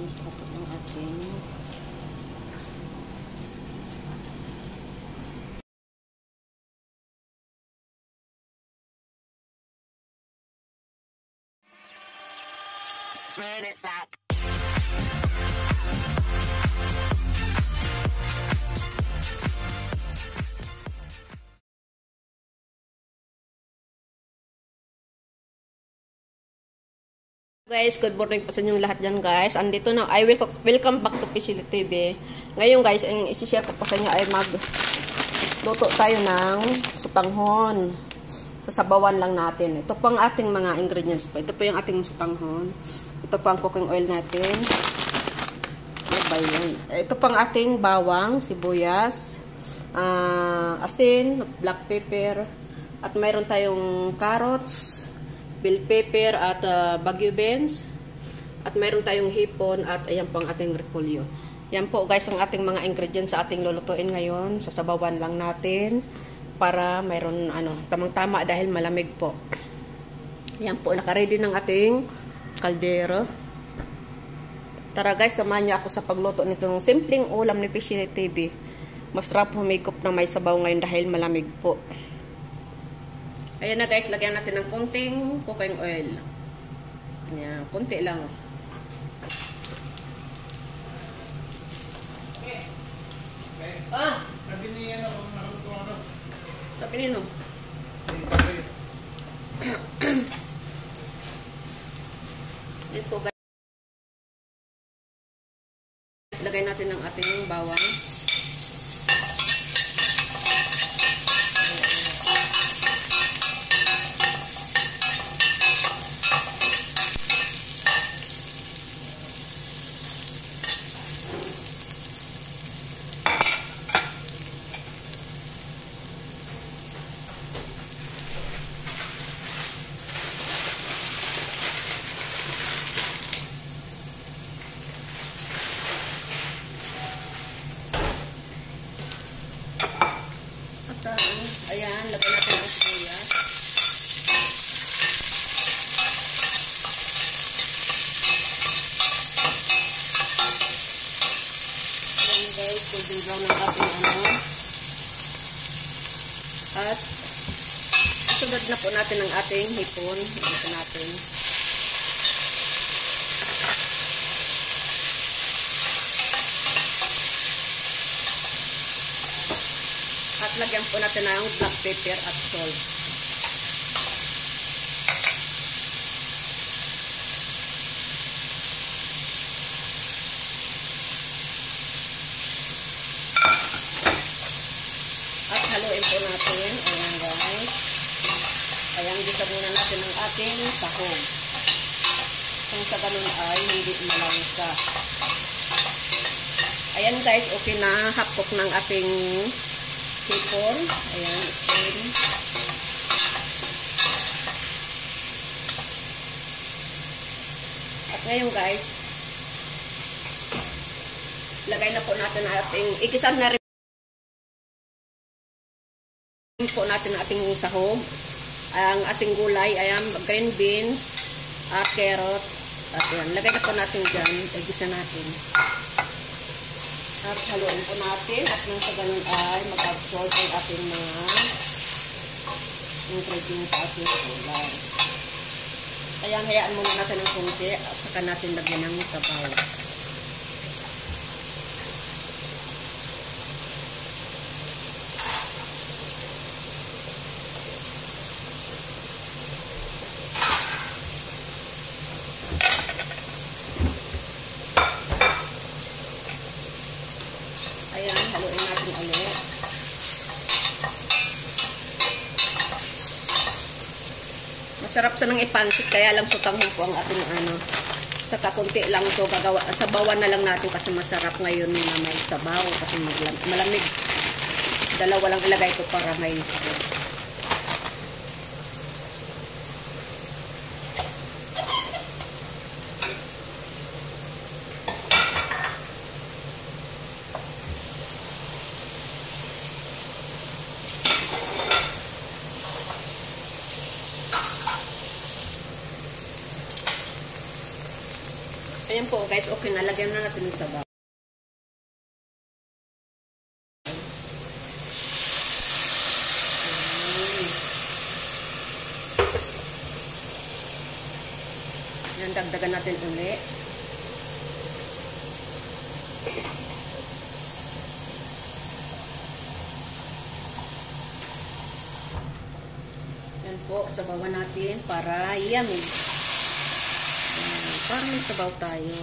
guys, ito yung ating run it back. Guys, good morning po sa inyong lahat dyan guys. Andito na, welcome back to PCL TV. Ngayon guys, ang isi-share ko po sa inyo ay magluto tayo ng sutanghon. Sasabawan lang natin. Ito po ang ating mga ingredients po. Ito po yung ating sutanghon. Ito po ang cooking oil natin. Ano ba yun? Ito po ang ating bawang, sibuyas, asin, black pepper, at mayroon tayong carrots, bell pepper at bagyo beans, at mayroon tayong hipon, at ayan po ang ating repolyo. Yan po guys ang ating mga ingredients sa ating lulutuin ngayon. Sasabawan lang natin para mayroon tamang-tama dahil malamig po. Yan po, nakaready ng ating kaldero. Tara guys, samahan niyo ako sa pagluto nitong simpleng ulam ni PCL TV. Masarap humigop na may sabaw ngayon dahil malamig po. Ayan na guys, lagyan natin ng kunting cooking oil. Ayan, kunti lang. Okay. Sabi niya ako, ano? Sabi nino? Ito guys. Lagay natin ng ating bawang. Ayan, lagay natin ang sibuyas. Ayan guys, golden brown ang ating At sunod na po natin ang ating hipon. Ito natin. At lagyan po natin ng black pepper at salt. At haluin po natin. Ayan guys. Ayan, gisa muna natin ang ating sahog. Kung sa ganun ay hindi malangsa. Ayan guys, okay na. Half cook ng ating hipon. Ayan, okay. At ngayon guys, lagay na po natin ang ating, ikisan na rin po natin ang ating sahog. Ang ating gulay, ayan, green beans, at carrots. At ayan, lagay na po natin dyan. Igisa natin. At haluin po natin at nang sa ganun ay mag-absorb ang ating mga ingredients sa ating gulay. Kaya hayaan muna natin ng konti at saka natin lagyan ng sabaw. Ayan, haluin natin ulit. Masarap sa nang ipansit, kaya lang sutanghon po ang ating saka kunti lang ito, sabawan na lang natin kasi masarap ngayon na may sabaw kasi malamig. Dalawa lang ilagay ko para may Ayan po guys, okay na. Lagyan na natin yung sabaw. Yan, dagdagan natin ulit. Yan po, sabawan natin para yummy. Para may sabaw tayo.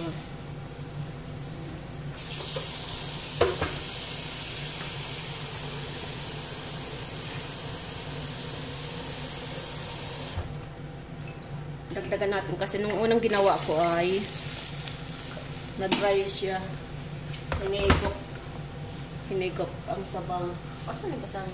Dagdagan natin kasi nung unang ginawa ko ay na-dry siya. Hinigop ang sabaw. Asan yung basang?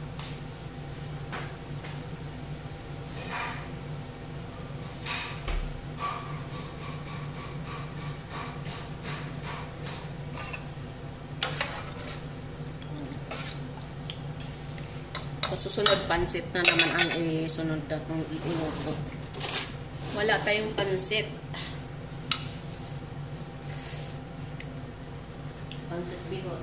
Sa susunod, pansit na naman ang isunod na itong inubo. Wala tayong pansit. Pansit bihon.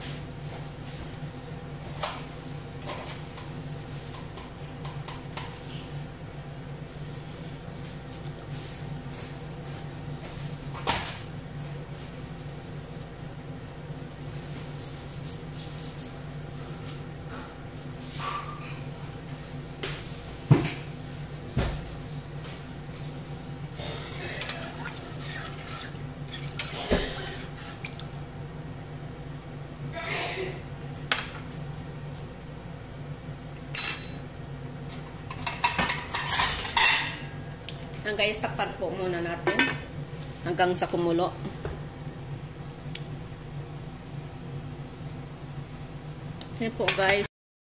Guys, takpan po muna natin hanggang sa kumulo. Yan po guys.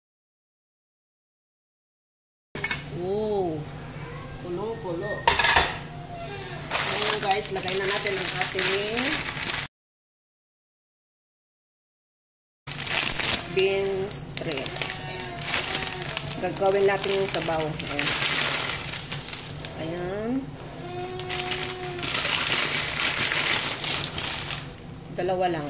Wow, kulo-kulo. Ngayon guys, lagay na natin ang ating beans tray. Gagawin natin yung sabaw. Ayan. Ayan. Dalawa lang.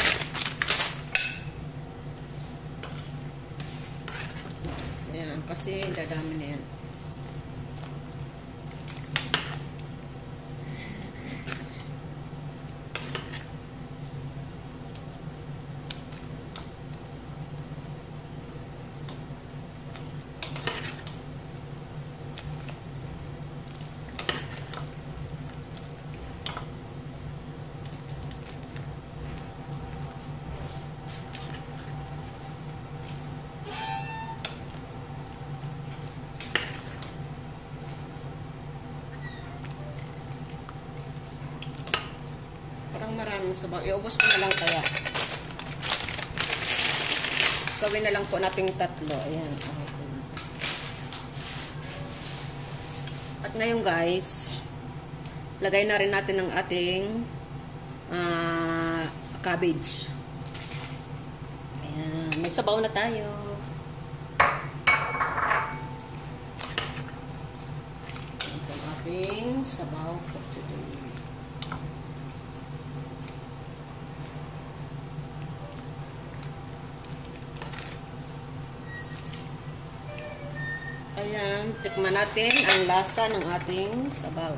Ayan, kasi dadami na yan. Maraming sabaw. Iubos ko na lang kaya. Gawin na lang po nating tatlo. Ayan. At ngayon guys, lagay na rin natin ang ating cabbage. Ayan. May sabaw na tayo. Ito ang ating sabaw for today. Ayan, tikman natin ang lasa ng ating sabaw.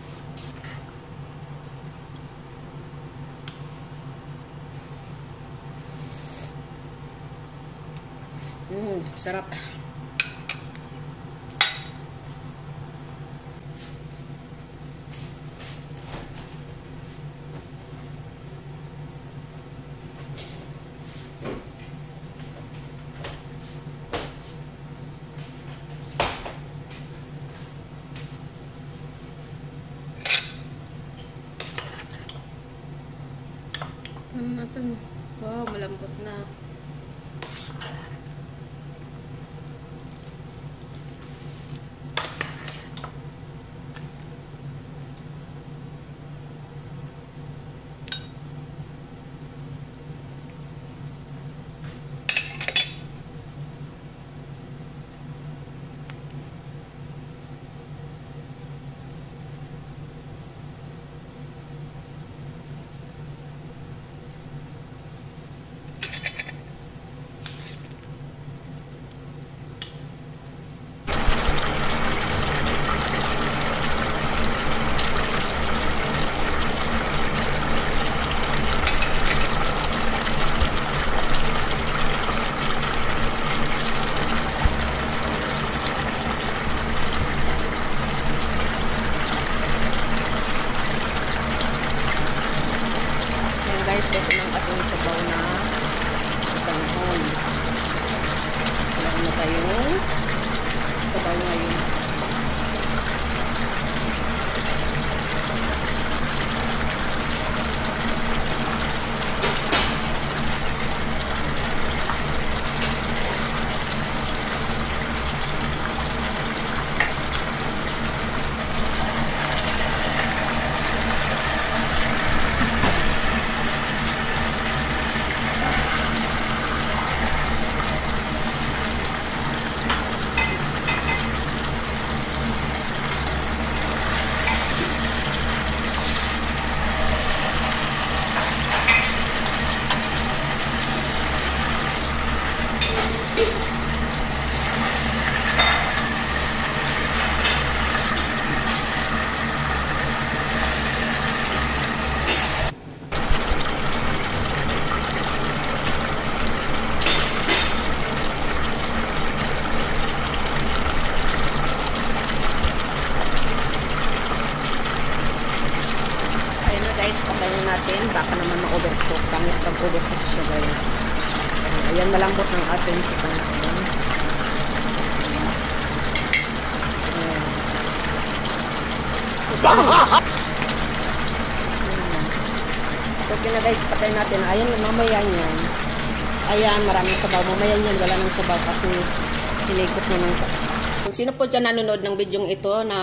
Sarap. Ano natin? Wow, malambot na. guys, luto ng ating sabaw na sutanghon. Meron na tayong sabaw ngayon. Guys, patayin natin. Baka naman ma-overcook. Pangit pag-overcook siya, guys. Ayan, malambot ng ating sutanghon. Okay na guys, patayin natin. Ayan, mamaya yan. Ayan, maraming sabaw. Mamaya yan, wala ng sabaw kasi hinikot na ng sabaw. Kung sino po dyan nanonood ng bidyong ito na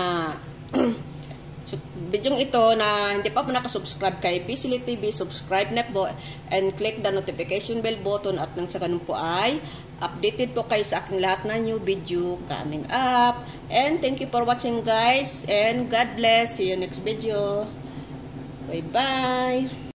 hindi pa po nakasubscribe kay Pisili TV, subscribe na po and click the notification bell button at nang sa ganun po ay updated po kayo sa aking lahat na new video coming up. And thank you for watching guys and God bless. See you next video. Bye bye.